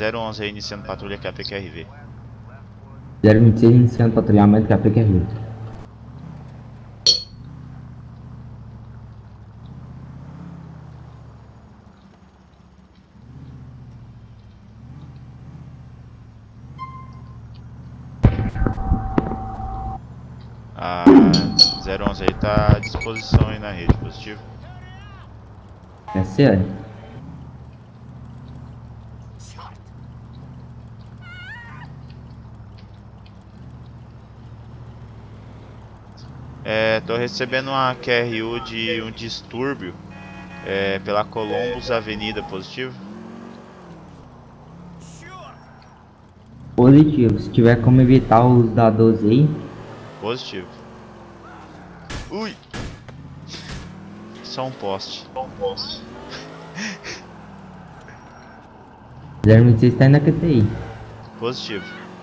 011 aí iniciando patrulha que é a PQRV. 026 iniciando patrulhamento que é a PQRV. A 011 aí tá à disposição aí na rede, positivo. É sério? Tô recebendo uma QRU de um distúrbio pela Columbus Avenida, positivo. Positivo. Se tiver como evitar o uso da 12 aí. Positivo. Ui! Só um poste. 026 tá indo na QTI. Positivo.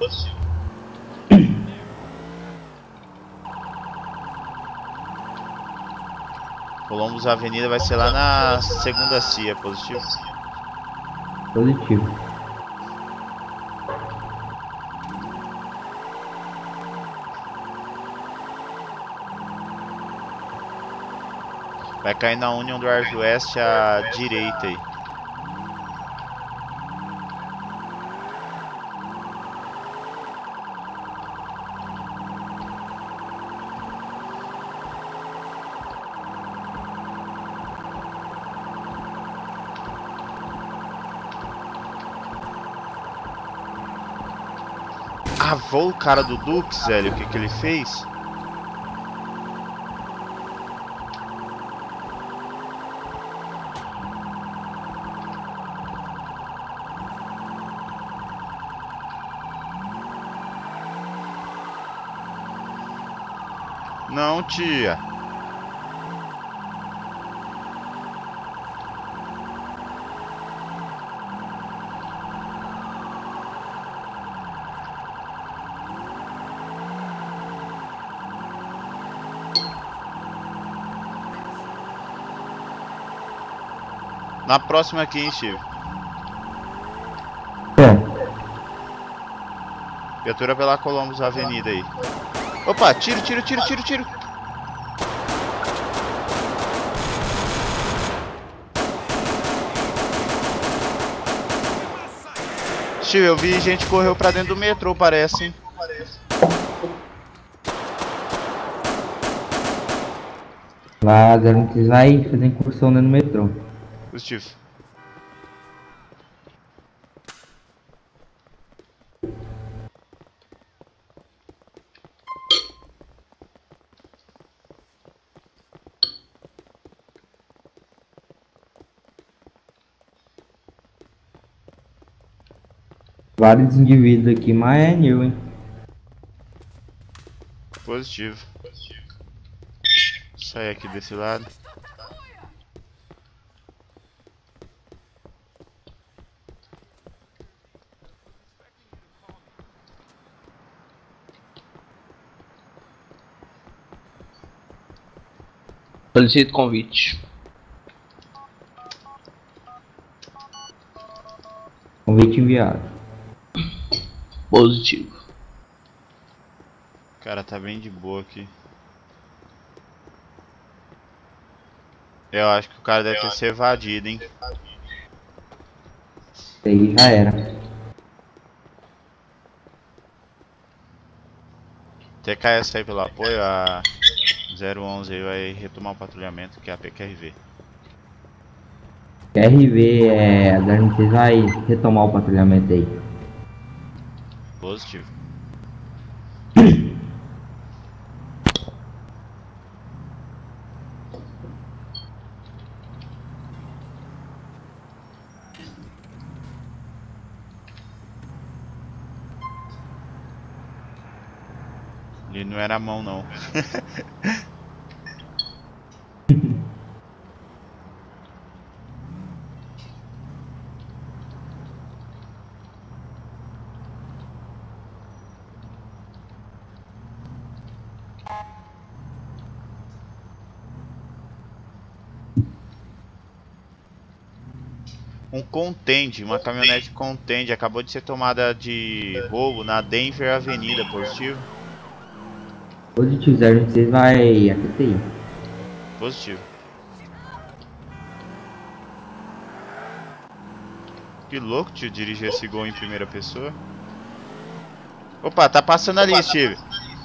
Columbus Avenida vai ser lá na segunda CIA, positivo. Positivo. Vai cair na Union Drive West à direita aí. Ah, vou o cara do Dux, velho, o que que ele fez? Não, tia. Na próxima aqui, hein, Steve. É. Viatura pela Columbus Avenida aí. Opa, tiro, tiro, tiro, tiro, tiro. Steve, eu vi gente correu pra dentro do metrô, parece, hein? Lá, 026 vai fazer incursão no metrô. Steve. Vários indivíduos aqui, mas é new, hein? Positivo. Sai aqui desse lado. Solicito convite. Convite enviado. Positivo. O cara tá bem de boa aqui. Eu acho que o cara deve ter se evadido, hein? Isso aí já era. TKS aí pelo apoio, a 011 aí vai retomar o patrulhamento, que é a PQRV. QRV, a 026 vai retomar o patrulhamento aí. Positivo. Ele não era a mão, não. Um Contend, uma caminhonete Contend acabou de ser tomada de roubo na Denver Avenida, positivo? Positivo, 026 vai a QTI. Positivo. Que louco, tio, dirigir esse gol em primeira pessoa. Opa, tá passando ali, Steve.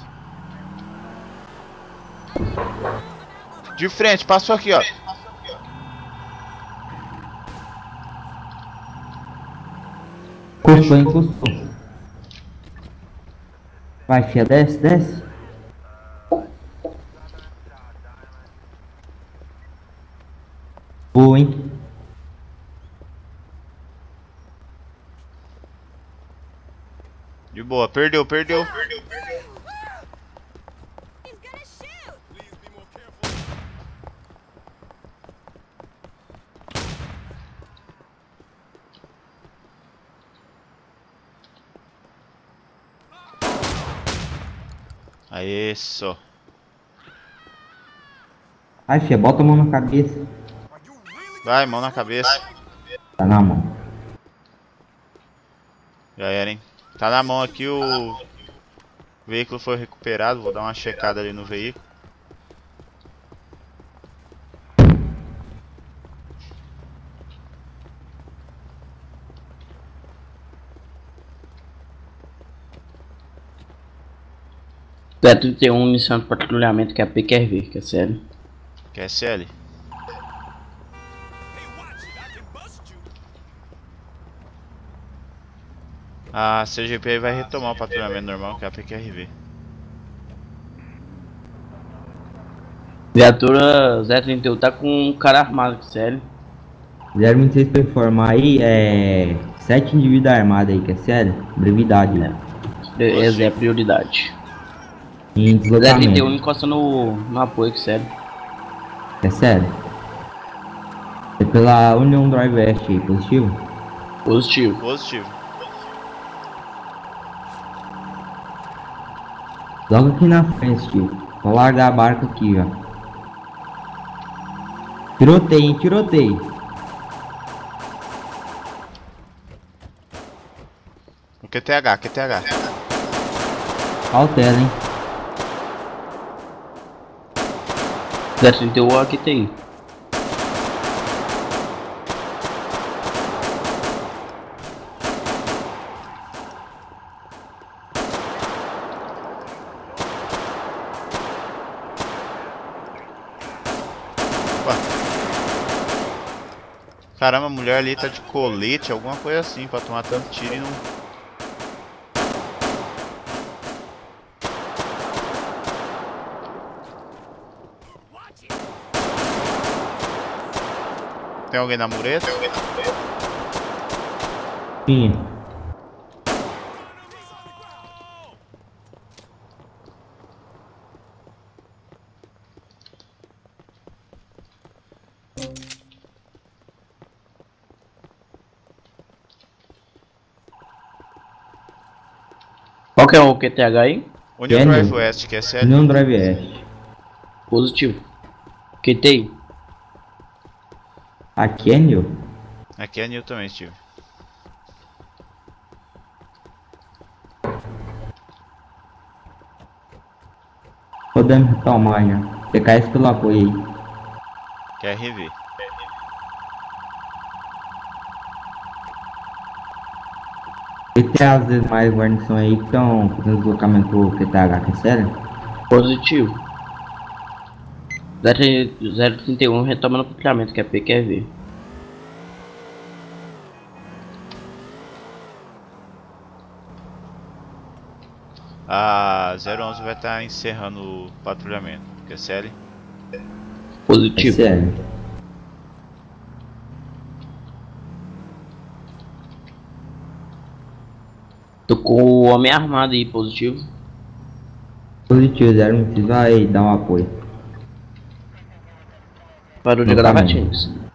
De frente, passou aqui, ó. Encostou. Vai, fia, desce, desce. Boa, hein? De boa, perdeu. Aê, só. Ai, fia, bota a mão na cabeça. Vai, mão na cabeça. Tá na mão. Já era, hein? Tá na mão aqui, o veículo foi recuperado. Vou dar uma checada ali no veículo. É 31 missão de patrulhamento que é a PQRV, que é sério. QSL. A CGP vai retomar o patrulhamento normal, que é a PQRV. Viatura 031 tá com um cara armado, que sério. 026 pra informar aí, 7 indivíduos armados aí, que é sério? Brevidade, né? Essa é a prioridade. Em 031 deslocamento. encosta no apoio, que sério. É sério? É pela União Drive West aí, positivo? Positivo. Positivo. Logo aqui na frente, tio. Vou largar a barca aqui, ó. Tiroteio, hein? Tiroteio. O QTH. Cautela, hein? 031 aqui tem. Caramba, a mulher ali tá de colete, alguma coisa assim, pra tomar tanto tiro e não... Tem alguém na mureta? Sim. Qual que é o QTH aí? Union Drive West, que é sério. União Drive West. Positivo. QTI. Aqui é Nil. Aqui é Nil também, Steve. Podemos retomar, né? PKS pelo apoio aí. QRV. E tem às vezes mais guarnição aí que estão fazendo deslocamento pro QTH, que é sério? Positivo. 031 retoma no patrulhamento, que é PQRV. A 011 vai estar encerrando o patrulhamento, que é sério. É Positivo. sério. Tô com o homem armado aí, positivo. Positivo, 026 vai dar um apoio. Parou de Deslocamento. gravatinhos.